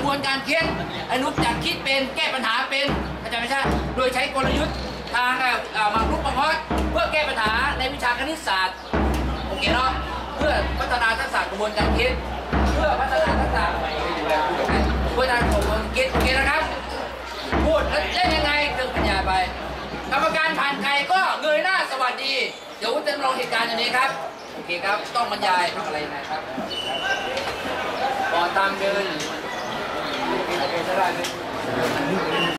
บวนการคิดอนุจักคิดเป็นแก้ปัญหาเป็นเข้าใจไหมใช่โดยใช้กลยุทธ์ทางมารุกมังคุดเพื่อแก้ปัญหาในวิชาคณิตศาสตร์โอเคเนาะเพื่อพัฒนาทักษะกระบวนการคิดเพื่อพัฒนาทักษะกระบวนการคิดโอเคนะครับพูดแล้วได้ยังไงเรื่องปัญญาไปกรรมการผ่านใครก็เงยหน้าสวัสดีเดี๋ยวจะลองเหตุการณ์อย่างนี้ครับโอเคครับต้องบรรยายทำอะไรนะครับก่อนตามเดิน